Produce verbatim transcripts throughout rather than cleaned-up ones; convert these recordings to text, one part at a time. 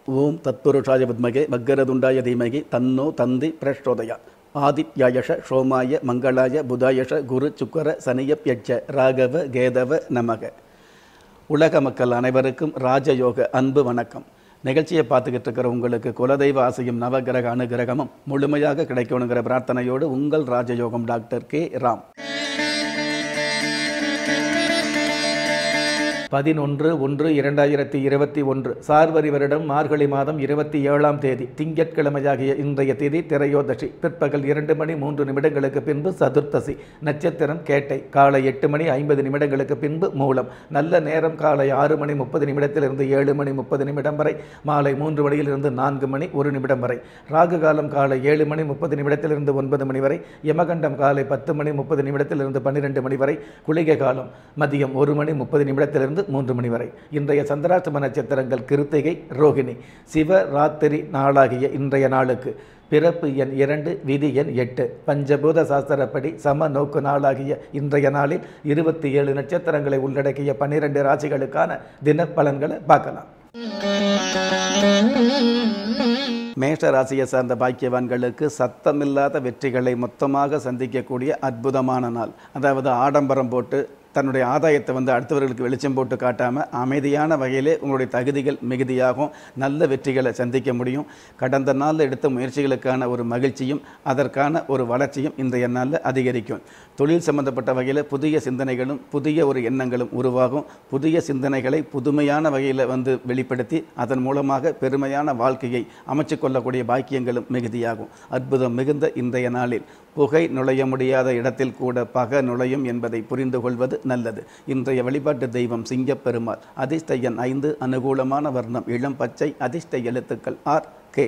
ஓம் தத்புருஷாய வித்மகே வக்கரதுண்டாய தீமகி தன்னோ தந்தி பிரச்சோதயா ஆதித்யாயஷ சோமாய மங்களாய புதாயஷ குரு சுக்கர சனியப்யட்ச ராகவ கேதவ நமக. உலக மக்கள் அனைவருக்கும் ராஜயோக அன்பு வணக்கம். நிகழ்ச்சியை பார்த்துக்கிட்டு இருக்கிற உங்களுக்கு குலதெய்வ ஆசையும் நவகிரக அனுகிரகமும் முழுமையாக கிடைக்கணுங்கிற பிரார்த்தனையோடு உங்கள் ராஜயோகம் டாக்டர் கே ராம். பதினொன்று ஒன்று இரண்டாயிரத்தி இருபத்தி ஒன்று சார்வரி வருடம் மார்கழி மாதம் இருபத்தி ஏழாம் தேதி திங்கட்கிழமையாகிய இன்றைய தேதி திரையோதசி. பிற்பகல் இரண்டு மணி மூன்று நிமிடங்களுக்கு பின்பு சதுர்த்தசி. நட்சத்திரம் கேட்டை. காலை எட்டு மணி ஐம்பது நிமிடங்களுக்கு பின்பு மூலம். நல்ல நேரம் காலை ஆறு மணி முப்பது நிமிடத்திலிருந்து ஏழு மணி முப்பது நிமிடம் வரை. மாலை மூன்று மணியிலிருந்து நான்கு மணி ஒரு நிமிடம் வரை. ராகு காலம் காலை ஏழு மணி முப்பது நிமிடத்திலிருந்து ஒன்பது மணி வரை. யமகண்டம் காலை பத்து மணி முப்பது நிமிடத்திலிருந்து பன்னிரெண்டு மணி வரை. குளிகை காலம் மதியம் ஒரு மணி முப்பது நிமிடத்திலிருந்து மூன்று மணி வரை. இன்றைய சந்திராஷ்டம நட்சத்திரங்கள் கிருத்திகை, ரோகிணி. சிவராத்திரி நாளாகிய இன்றைய நாளுக்கு பிறப்பு எண் இரண்டு, விதி எண் எட்டு. பஞ்சபூத சாஸ்திரப்படி சம நோக்கு நாளாகிய இன்றைய நாளில் இருபத்தி ஏழு நட்சத்திரங்களை உள்ளடக்கிய பன்னிரண்டு ராசிகளுக்கான தின பலன்களை பார்க்கலாம். மேஷ ராசியை சார்ந்த பாக்கியவான்களுக்கு சத்தமில்லாத வெற்றிகளை மொத்தமாக சந்திக்கக்கூடிய அற்புதமான நாள். அதாவது ஆடம்பரம் போட்டு தன்னுடைய ஆதாயத்தை வந்து அடுத்தவர்களுக்கு வெளிச்சம் போட்டு காட்டாமல் அமைதியான வகையிலே உங்களுடைய தகுதிகள் மிகுதியாகும். நல்ல வெற்றிகளை சந்திக்க முடியும். கடந்த நாளில் எடுத்த முயற்சிகளுக்கான ஒரு மகிழ்ச்சியும் அதற்கான ஒரு வளர்ச்சியும் இன்றைய நாளில் அதிகரிக்கும். தொழில் சம்பந்தப்பட்ட வகையில் புதிய சிந்தனைகளும் புதிய ஒரு எண்ணங்களும் உருவாகும். புதிய சிந்தனைகளை புதுமையான வகையில் வந்து வெளிப்படுத்தி அதன் மூலமாக பெருமையான வாழ்க்கையை அமைச்சு கொள்ளக்கூடிய பாக்கியங்களும் மிகுதியாகும். அற்புதம் மிகுந்த இன்றைய நாளில் புகை நுழைய முடியாத இடத்தில் கூட பக நுழையும் என்பதை புரிந்து கொள்வது நல்லது. இன்றைய வழிபாட்டு தெய்வம் சிங்கப்பெருமாள். அதிர்ஷ்ட எண் ஐந்து. அனுகூலமான வர்ணம் இளம் பச்சை. அதிர்ஷ்ட எழுத்துக்கள் ஆர் கே.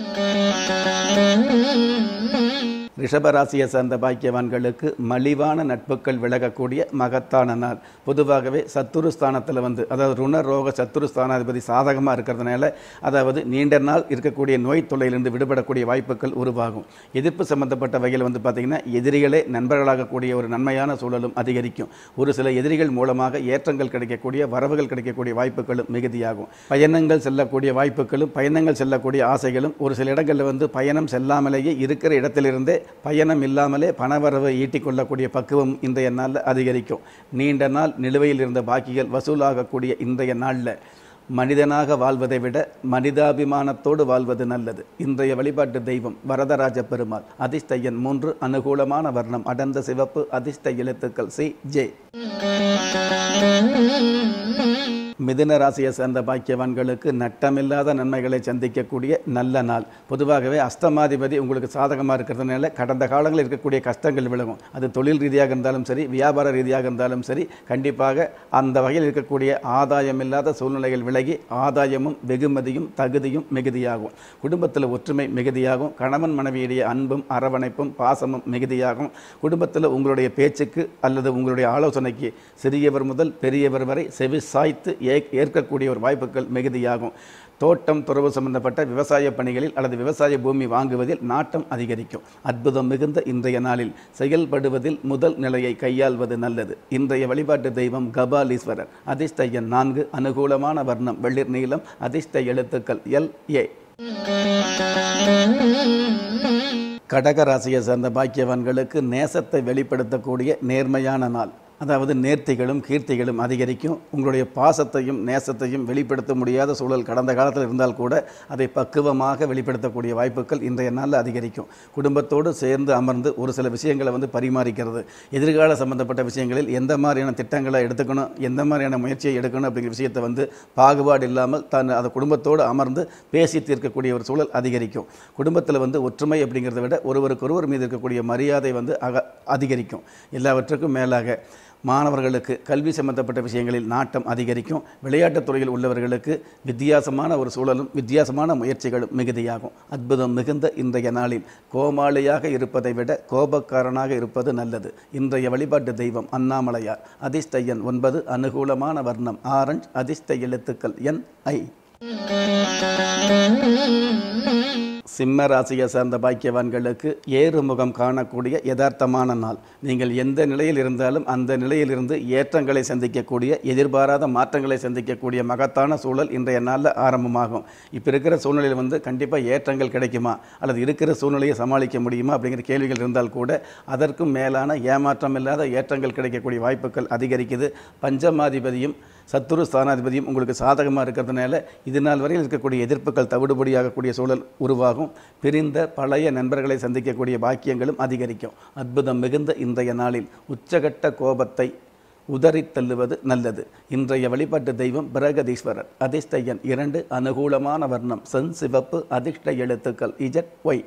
ரிஷபராசியை சார்ந்த பாக்கியவான்களுக்கு மலிவான நட்புகள் விலகக்கூடிய மகத்தான நாள். பொதுவாகவே சத்துருஸ்தானத்தில் வந்து அதாவது ருண ரோக சத்துருஸ்தானாதிபதி சாதகமாக இருக்கிறதுனால அதாவது நீண்ட நாள் இருக்கக்கூடிய நோய் தொல்லையிலிருந்து விடுபடக்கூடிய வாய்ப்புகள் உருவாகும். எதிர்ப்பு சம்பந்தப்பட்ட வகையில் வந்து பார்த்திங்கன்னா எதிரிகளே நண்பர்களாகக்கூடிய ஒரு நன்மையான சூழலும் அதிகரிக்கும். ஒரு சில எதிரிகள் மூலமாக ஏற்றங்கள் கிடைக்கக்கூடிய வரவுகள் கிடைக்கக்கூடிய வாய்ப்புகளும் மிகுதியாகும். பயணங்கள் செல்லக்கூடிய வாய்ப்புகளும் பயணங்கள் செல்லக்கூடிய ஆசைகளும் ஒரு சில இடங்களில் வந்து பயணம் செல்லாமலேயே இருக்கிற இடத்திலிருந்தே பயணம் இல்லாமலே பணவரவை ஈட்டிக்கொள்ளக்கூடிய பக்குவம் இன்றைய நாளில் அதிகரிக்கும். நீண்ட நாள் நிலுவையில் இருந்த பாக்கிகள் வசூலாகக்கூடிய இன்றைய நாளில் மனிதனாக வாழ்வதை விட மனிதாபிமானத்தோடு வாழ்வது நல்லது. இன்றைய வழிபாட்டு தெய்வம் வரதராஜ பெருமாள். அதிர்ஷ்ட எண் மூன்று. அனுகூலமான வர்ணம் அடர்ந்த சிவப்பு. அதிர்ஷ்ட எழுத்துக்கள் சி ஜே. மிதுன ராசியை சேர்ந்த பாக்கியவான்களுக்கு நட்டமில்லாத நன்மைகளை சந்திக்கக்கூடிய நல்ல நாள். பொதுவாகவே அஷ்டமாதிபதி உங்களுக்கு சாதகமாக இருக்கிறதுனால கடந்த காலங்களில் இருக்கக்கூடிய கஷ்டங்கள் விலகும். அது தொழில் ரீதியாக இருந்தாலும் சரி, வியாபார ரீதியாக இருந்தாலும் சரி, கண்டிப்பாக அந்த வகையில் இருக்கக்கூடிய ஆதாயம் இல்லாத சூழ்நிலைகள் விலகி ஆதாயமும் வெகுமதியும் தகுதியும் மிகுதியாகும். குடும்பத்தில் ஒற்றுமை மிகுதியாகும். கணவன் மனைவியுடைய அன்பும் அரவணைப்பும் பாசமும் மிகுதியாகும். குடும்பத்தில் உங்களுடைய பேச்சுக்கு அல்லது உங்களுடைய ஆலோசனைக்கு சிறியவர் முதல் பெரியவர் வரை செவி சாய்த்து ஏற்கக்கூடிய ஒரு வாய்ப்புகள் மிகுதியாகும். தோட்டம் துறவு சம்பந்தப்பட்ட விவசாய பணிகளில் அல்லது விவசாய பூமி வாங்குவதில் நாட்டம் அதிகரிக்கும். அற்புதம் மிகுந்த இன்றைய நாளில் செயல்படுவதில் முதல் நிலையை கையாள்வது நல்லது. இன்றைய வழிபாட்டு தெய்வம் கபாலீஸ்வரர். அதிர்ஷ்ட எண் நான்கு. அனுகூலமான வர்ணம் வெளிர் நீளம். அதிர்ஷ்ட எழுத்துக்கள் எல் ஏ. கடக ராசியை சேர்ந்த பாக்கியவான்களுக்கு நேசத்தை வெளிப்படுத்தக்கூடிய நேர்மையான நாள். அதாவது நேர்த்திகளும் கீர்த்திகளும் அதிகரிக்கும். உங்களுடைய பாசத்தையும் நேசத்தையும் வெளிப்படுத்த முடியாத சூழல் கடந்த காலத்தில் இருந்தால் கூட அதை பக்குவமாக வெளிப்படுத்தக்கூடிய வாய்ப்புகள் இன்றைய நாளில் அதிகரிக்கும். குடும்பத்தோடு சேர்ந்து அமர்ந்து ஒரு சில விஷயங்களை வந்து பரிமாறிக்கிறது. எதிர்கால சம்பந்தப்பட்ட விஷயங்களில் எந்த மாதிரியான திட்டங்களை எடுத்துக்கணும், எந்த மாதிரியான முயற்சியை எடுக்கணும் அப்படிங்கிற விஷயத்தை வந்து பாகுபாடு இல்லாமல் தான் அதை குடும்பத்தோடு அமர்ந்து பேசி தீர்க்கக்கூடிய ஒரு சூழல் அதிகரிக்கும். குடும்பத்தில் வந்து ஒற்றுமை அப்படிங்கிறத விட ஒருவருக்கொருவர் மீது இருக்கக்கூடிய மரியாதை வந்து அக அதிகரிக்கும். எல்லாவற்றுக்கும் மேலாக மாணவர்களுக்கு கல்வி சம்பந்தப்பட்ட விஷயங்களில் நாட்டம் அதிகரிக்கும். விளையாட்டுத் துறையில் உள்ளவர்களுக்கு வித்தியாசமான ஒரு சூழலும் வித்தியாசமான முயற்சிகளும் மிகுதியாகும். அற்புதம் மிகுந்த இன்றைய நாளில் கோமாளியாக இருப்பதை விட கோபக்காரனாக இருப்பது நல்லது. இன்றைய வழிபாட்டு தெய்வம் அண்ணாமலையார். அதிர்ஷ்ட எண் ஒன்பது. அனுகூலமான வர்ணம் ஆரஞ்சு. அதிர்ஷ்ட எழுத்துக்கள் என் ஐ. சிம்ம ராசியை சார்ந்த பாக்கியவான்களுக்கு ஏறுமுகம் காணக்கூடிய யதார்த்தமான நாள். நீங்கள் எந்த நிலையில் இருந்தாலும் அந்த நிலையிலிருந்து ஏற்றங்களை சந்திக்கக்கூடிய, எதிர்பாராத மாற்றங்களை சந்திக்கக்கூடிய மகத்தான சூழல் இன்றைய நாளில் ஆரம்பமாகும். இப்போ இருக்கிற சூழ்நிலையில் வந்து கண்டிப்பாக ஏற்றங்கள் கிடைக்குமா அல்லது இருக்கிற சூழ்நிலையை சமாளிக்க முடியுமா அப்படிங்கிற கேள்விகள் இருந்தால் கூட அதற்கும் மேலான ஏமாற்றம் இல்லாத ஏற்றங்கள் கிடைக்கக்கூடிய வாய்ப்புகள் அதிகரிக்குது. பஞ்சமாதிபதியும் சத்துரு ஸ்தானாதிபதியும் உங்களுக்கு சாதகமாக இருக்கிறதுனால இது நாள் வரையில் இருக்கக்கூடிய எதிர்ப்புகள் தவிடுபடியாகக்கூடிய சூழல் உருவாகும். பிரிந்த பழைய நண்பர்களை சந்திக்கக்கூடிய பாக்கியங்களும் அதிகரிக்கும். அற்புதம் மிகுந்த இன்றைய நாளில் உச்சகட்ட கோபத்தை உதறி தள்ளுவது நல்லது. இன்றைய வழிபாட்டு தெய்வம் பிரகதீஸ்வரர். அதிர்ஷ்ட எண் இரண்டு, அனுகூலமான வர்ணம் சென் சிவப்பு, அதிர்ஷ்ட எழுத்துக்கள் இஜட் ஒய்.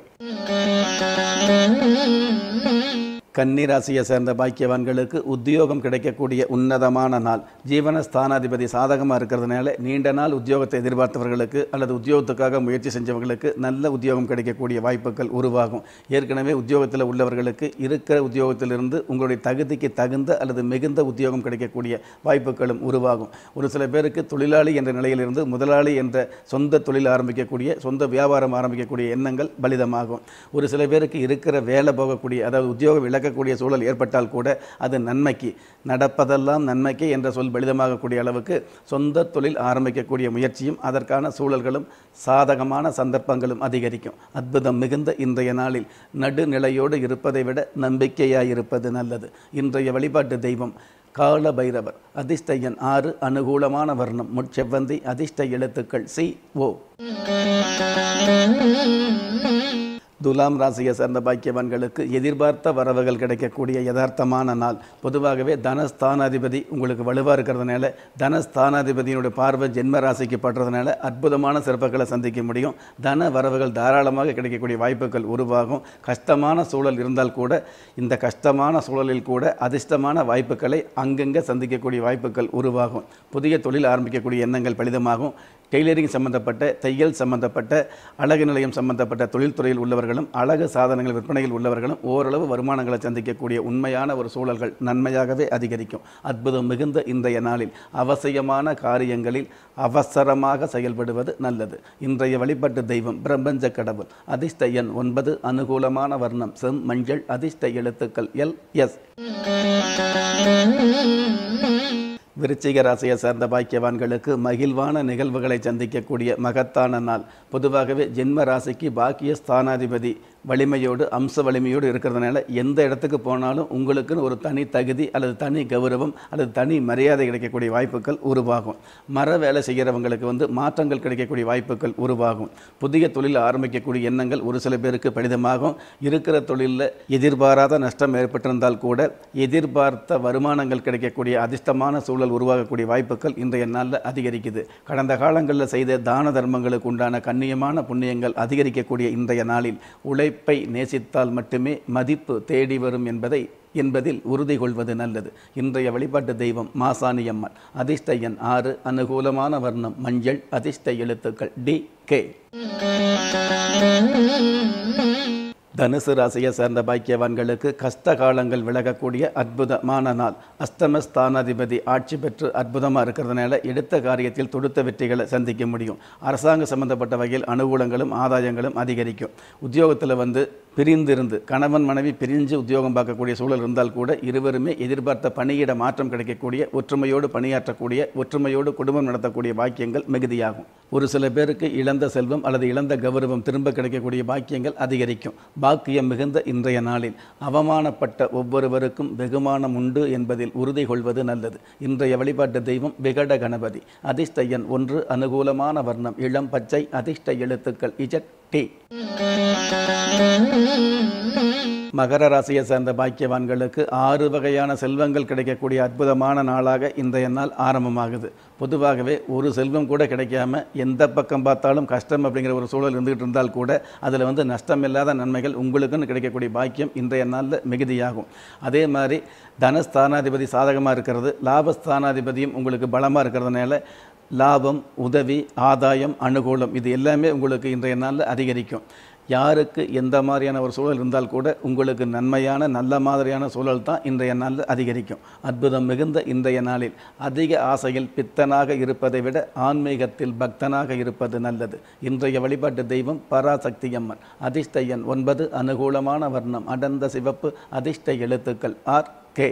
கன்னி ராசியை சேர்ந்த பாக்கியவான்களுக்கு உத்தியோகம் கிடைக்கக்கூடிய உன்னதமான நாள். ஜீவனஸ்தானாதிபதி சாதகமாக இருக்கிறதுனால நீண்ட நாள் உத்தியோகத்தை எதிர்பார்த்தவர்களுக்கு அல்லது உத்தியோகத்துக்காக முயற்சி செஞ்சவர்களுக்கு நல்ல உத்தியோகம் கிடைக்கக்கூடிய வாய்ப்புகள் உருவாகும். ஏற்கனவே உத்தியோகத்தில் உள்ளவர்களுக்கு இருக்கிற உத்தியோகத்திலிருந்து உங்களுடைய தகுதிக்கு தகுந்த அல்லது மிகுந்த உத்தியோகம் கிடைக்கக்கூடிய வாய்ப்புகளும் உருவாகும். ஒரு சில பேருக்கு தொழிலாளி என்ற நிலையிலிருந்து முதலாளி என்ற சொந்த தொழில் ஆரம்பிக்கக்கூடிய, சொந்த வியாபாரம் ஆரம்பிக்கக்கூடிய எண்ணங்கள் பலிதமாகும். ஒரு சில பேருக்கு இருக்கிற வேலை போகக்கூடிய, அதாவது உத்தியோகம் இழக்க கூடிய சூழல் ஏற்பட்டால் கூட அது நன்மைக்கு, நடப்பதெல்லாம் நன்மைக்கு என்ற சொல் பலிதமாகக்கூடிய அளவுக்கு சொந்த தொழில் ஆரம்பிக்கக்கூடிய முயற்சியும் அதற்கான சூழல்களும் சாதகமான சந்தர்ப்பங்களும் அதிகரிக்கும். அற்புதம் மிகுந்த இன்றைய நாளில் நடுநிலையோடு இருப்பதை விட நம்பிக்கையாயிருப்பது நல்லது. இன்றைய வழிபாட்டு தெய்வம் கால பைரவர். அதிர்ஷ்ட எண் ஆறு, அனுகூலமான வர்ணம் முட்செவ்வந்தி, அதிர்ஷ்ட எழுத்துக்கள் சி ஓ. துலாம் ராசியை சேர்ந்த பாக்கியவான்களுக்கு எதிர்பார்த்த வரவுகள் கிடைக்கக்கூடிய யதார்த்தமான நாள். பொதுவாகவே தனஸ்தானாதிபதி உங்களுக்கு வலுவாக இருக்கிறதுனால, தனஸ்தானாதிபதியினுடைய பார்வை ஜென்ம ராசிக்கு படுறதுனால அற்புதமான சிறப்புகளை சந்திக்க முடியும். தன வரவுகள் தாராளமாக கிடைக்கக்கூடிய வாய்ப்புகள் உருவாகும். கஷ்டமான சூழல் இருந்தால் கூட இந்த கஷ்டமான சூழலில் கூட அதிர்ஷ்டமான வாய்ப்புகளை அங்கங்கே சந்திக்கக்கூடிய வாய்ப்புகள் உருவாகும். புதிய தொழில் ஆரம்பிக்கக்கூடிய எண்ணங்கள் பலிதமாகும். டெய்லரிங் சம்பந்தப்பட்ட, தையல் சம்பந்தப்பட்ட, அழகு நிலையம் சம்பந்தப்பட்ட தொழில்துறையில் உள்ளவர்களும் அழகு சாதனங்கள் விற்பனையில் உள்ளவர்களும் ஓரளவு வருமானங்களை சந்திக்கக்கூடிய உண்மையான ஒரு சூழல்கள் நன்மையாகவே அதிகரிக்கும். அற்புதம் மிகுந்த இன்றைய நாளில் அவசியமான காரியங்களில் அவசரமாக செயல்படுவது நல்லது. இன்றைய வழிபாட்டு தெய்வம் பிரபஞ்ச கடவுள். அதிர்ஷ்ட எண் ஒன்பது, அனுகூலமான வர்ணம் செம் மஞ்சள், அதிர்ஷ்ட எழுத்துக்கள் எல் எஸ். விருச்சிக ராசியை சேர்ந்த பாக்கியவான்களுக்கு மகிழ்வான நிகழ்வுகளை சந்திக்கக்கூடிய மகத்தான நாள். பொதுவாகவே ஜென்ம ராசிக்கு பாக்கிய ஸ்தானாதிபதி வலிமையோடு, அம்ச வலிமையோடு இருக்கிறதுனால எந்த இடத்துக்கு போனாலும் உங்களுக்குன்னு ஒரு தனி தகுதி அல்லது தனி கௌரவம் அல்லது தனி மரியாதை கிடைக்கக்கூடிய வாய்ப்புகள் உருவாகும். மர வேலை செய்கிறவங்களுக்கு வந்து மாற்றங்கள் கிடைக்கக்கூடிய வாய்ப்புகள் உருவாகும். புதிய தொழில் ஆரம்பிக்கக்கூடிய எண்ணங்கள் ஒரு சில பேருக்கு பலிதமாகும். இருக்கிற தொழிலில் எதிர்பாராத நஷ்டம் ஏற்பட்டிருந்தால் கூட எதிர்பார்த்த வருமானங்கள் கிடைக்கக்கூடிய அதிர்ஷ்டமான சூழல் உருவாகக்கூடிய வாய்ப்புகள் இன்றைய நாளில் அதிகரிக்குது. கடந்த காலங்களில் செய்த தான தர்மங்களுக்கு உண்டான கண்ணியமான புண்ணியங்கள் அதிகரிக்கக்கூடிய இன்றைய நாளில் உழைப்பை நேசித்தால் மட்டுமே மதிப்பு தேடி வரும் என்பதை என்பதில் உறுதி கொள்வது நல்லது. இன்றைய வழிபாட்டு தெய்வம் மாசாணியம்மன். அதிர்ஷ்ட எண் ஆறு, அனுகூலமான வர்ணம் மஞ்சள், அதிர்ஷ்ட எழுத்துக்கள் டி கே. தனுசு ராசியை சேர்ந்த பாக்கியவான்களுக்கு கஷ்ட காலங்கள் விலகக்கூடிய அற்புதமான நாள். அஷ்டமஸ்தானாதிபதி ஆட்சி பெற்று அற்புதமாக இருக்கிறதுனால எடுத்த காரியத்தில் தொடுத்த வெற்றிகளை சந்திக்க முடியும். அரசாங்க சம்பந்தப்பட்ட வகையில் அனுகூலங்களும் ஆதாயங்களும் அதிகரிக்கும். உத்தியோகத்தில் வந்து பிரிந்திருந்து கணவன் மனைவி பிரிஞ்சு உத்தியோகம் பார்க்கக்கூடிய சூழல் இருந்தால் கூட இருவருமே எதிர்பார்த்த பணியிட மாற்றம் கிடைக்கக்கூடிய, ஒற்றுமையோடு பணியாற்றக்கூடிய, ஒற்றுமையோடு குடும்பம் நடத்தக்கூடிய பாக்கியங்கள் மிகுதியாகும். ஒரு சில பேருக்கு இழந்த செல்வம் அல்லது இழந்த கௌரவம் திரும்ப கிடைக்கக்கூடிய பாக்கியங்கள் அதிகரிக்கும். பாக்கியம் மிகுந்த இன்றைய நாளில் அவமானப்பட்ட ஒவ்வொருவருக்கும் வெகுமானம் உண்டு என்பதில் உறுதி கொள்வது நல்லது. இன்றைய வழிபாட்டு தெய்வம் விகட கணபதி. அதிர்ஷ்ட எண் ஒன்று, அனுகூலமான வர்ணம் இளம் பச்சை, அதிர்ஷ்ட எழுத்துக்கள் இஜட் டி. மகர ராசியை சேர்ந்த பாக்கியவான்களுக்கு ஆறு வகையான செல்வங்கள் கிடைக்கக்கூடிய அற்புதமான நாளாக இன்றைய நாள் ஆரம்பமாகுது. பொதுவாகவே ஒரு செல்வம் கூட கிடைக்காம எந்த பக்கம் பார்த்தாலும் கஷ்டம் அப்படிங்கிற ஒரு சூழல் இருந்துகிட்டு இருந்தால் கூட அதில் வந்து நஷ்டம் இல்லாத நன்மைகள் உங்களுக்குன்னு கிடைக்கக்கூடிய பாக்கியம் இன்றைய நாளில் மிகுதியாகும். அதே மாதிரி தனஸ்தானாதிபதி சாதகமாக இருக்கிறது, லாபஸ்தானாதிபதியும் உங்களுக்கு பலமாக இருக்கிறதுனால லாபம், உதவி, ஆதாயம், அனுகூலம் இது எல்லாமே உங்களுக்கு இன்றைய நாளில் அதிகரிக்கும். யாருக்கு எந்த மாதிரியான ஒரு சூழல் இருந்தால் கூட உங்களுக்கு நன்மையான நல்ல மாதிரியான சூழல் தான் இன்றைய நாளில் அதிகரிக்கும். அற்புதம் மிகுந்த இன்றைய நாளில் அதிக ஆசையில் பித்தனாக இருப்பதை விட ஆன்மீகத்தில் பக்தனாக இருப்பது நல்லது. இன்றைய வழிபாட்டு தெய்வம் பராசக்தி அம்மன். அதிர்ஷ்ட எண் ஒன்பது. அனுகூலமான வர்ணம் அடர்ந்த சிவப்பு. அதிர்ஷ்ட எழுத்துக்கள் ஆர் கே.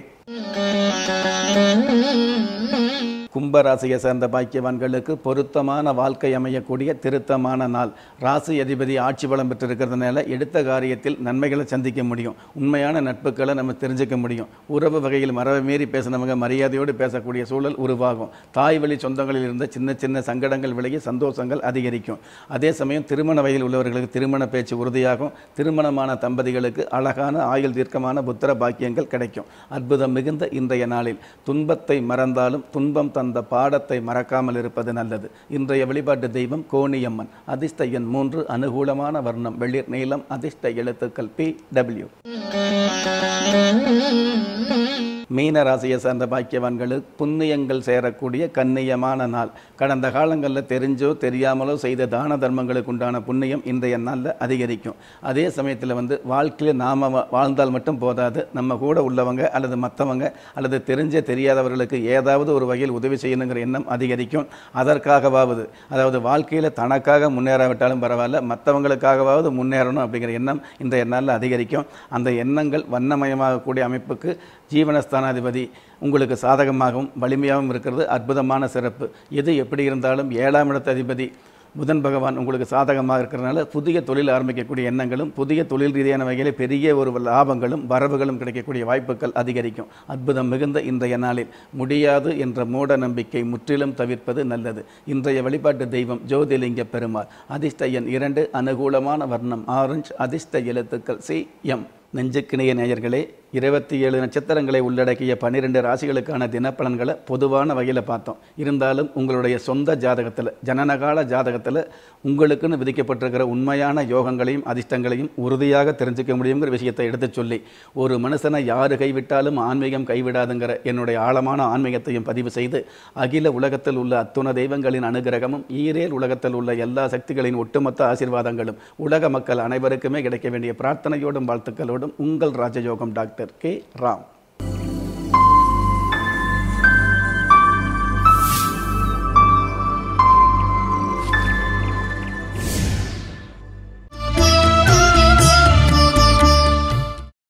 கும்பராசியை சேர்ந்த பாக்கியவான்களுக்கு பொருத்தமான வாழ்க்கை அமையக்கூடிய திருத்தமான நாள். ராசி அதிபதி ஆட்சி பலம் பெற்றிருக்கிறதுனால எடுத்த காரியத்தில் நன்மைகளை சந்திக்க முடியும். உண்மையான நட்புகளை நம்ம தெரிஞ்சுக்க முடியும். உறவு வகையில் மரபை மீறி பேசினவங்க மரியாதையோடு பேசக்கூடிய சூழல் உருவாகும். தாய் வழி சொந்தங்களில் இருந்த சின்ன சின்ன சங்கடங்கள் விலகி சந்தோஷங்கள் அதிகரிக்கும். அதே சமயம் திருமண வயதில் உள்ளவர்களுக்கு திருமண பேச்சு உறுதியாகும். திருமணமான தம்பதிகளுக்கு அழகான ஆயுள் தீர்க்கமான புத்திர பாக்கியங்கள் கிடைக்கும். அற்புதம் மிகுந்த இன்றைய நாளில் துன்பத்தை மறந்தாலும் துன்பம் தந்த பாடத்தை மறக்காமல் இருப்பது நல்லது. இன்றைய வழிபாட்டு தெய்வம் கோணியம்மன். அதிர்ஷ்ட எண் மூன்று. அனுகூலமான வர்ணம் வெளிர் நீளம். அதிர்ஷ்ட எழுத்துக்கள் பி டபிள்யூ. மீன ராசியை சார்ந்த பாக்கியவான்களுக்கு புண்ணியங்கள் சேரக்கூடிய கண்ணியமான நாள். கடந்த காலங்களில் தெரிஞ்சோ தெரியாமலோ செய்த தான தர்மங்களுக்கு உண்டான புண்ணியம் இன்றைய நாளில் அதிகரிக்கும். அதே சமயத்தில் வந்து வாழ்க்கையில் நாம் வாழ்ந்தால் மட்டும் போதாது, நம்ம கூட உள்ளவங்க அல்லது மற்றவங்க அல்லது தெரிஞ்ச தெரியாதவர்களுக்கு ஏதாவது ஒரு வகையில் உதவி செய்யணுங்கிற எண்ணம் அதிகரிக்கும். அதற்காகவாவது, அதாவது வாழ்க்கையில் தனக்காக முன்னேறாவிட்டாலும் பரவாயில்ல, மற்றவங்களுக்காகவாவது முன்னேறணும் அப்படிங்கிற எண்ணம் இன்றைய நாளில் அதிகரிக்கும். அந்த எண்ணங்கள் வண்ணமயமாகக்கூடிய அமைப்புக்கு ஜீவனஸ்தானாதிபதி உங்களுக்கு சாதகமாகவும் வலிமையாகவும் இருக்கிறது அற்புதமான சிறப்பு. எது எப்படி இருந்தாலும் ஏழாம் இடத்து அதிபதி புதன் பகவான் உங்களுக்கு சாதகமாக இருக்கிறதுனால புதிய தொழில் ஆரம்பிக்கக்கூடிய எண்ணங்களும் புதிய தொழில் ரீதியான வகையில் பெரிய ஒரு லாபங்களும் வரவுகளும் கிடைக்கக்கூடிய வாய்ப்புகள் அதிகரிக்கும். அற்புதம் மிகுந்த இன்றைய நாளில் முடியாது என்ற மூட நம்பிக்கை முற்றிலும் தவிர்ப்பது நல்லது. இன்றைய வழிபாட்டு தெய்வம் ஜோதிலிங்க பெருமாள். அதிர்ஷ்ட எண் இரண்டு. அனுகூலமான வர்ணம் ஆரஞ்சு. அதிர்ஷ்ட எழுத்துக்கள் சி எம். நெஞ்சுக்கிணைய நேயர்களே, இருபத்தி ஏழு நட்சத்திரங்களை உள்ளடக்கிய பன்னிரெண்டு ராசிகளுக்கான தினப்பலன்களை பொதுவான வகையில் பார்த்தோம். இருந்தாலும் உங்களுடைய சொந்த ஜாதகத்தில், ஜனனகால ஜாதகத்தில் உங்களுக்குன்னு விதிக்கப்பட்டிருக்கிற உண்மையான யோகங்களையும் அதிர்ஷ்டங்களையும் உறுதியாக தெரிஞ்சுக்க முடியுங்கிற விஷயத்தை எடுத்து சொல்லி, ஒரு மனுஷனை யாரு கைவிட்டாலும் ஆன்மீகம் கைவிடாதுங்கிற என்னுடைய ஆழமான ஆன்மீகத்தையும் பதிவு செய்து, அகில உலகத்தில் உள்ள அத்துண தெய்வங்களின் அனுகிரகமும் ஈரேல் உலகத்தில் உள்ள எல்லா சக்திகளின் ஒட்டுமொத்த ஆசீர்வாதங்களும் உலக மக்கள் அனைவருக்குமே கிடைக்க வேண்டிய பிரார்த்தனையோடும் வாழ்த்துக்களோடும் உங்கள் ராஜயோகம் டாக்டர் கே ராம்.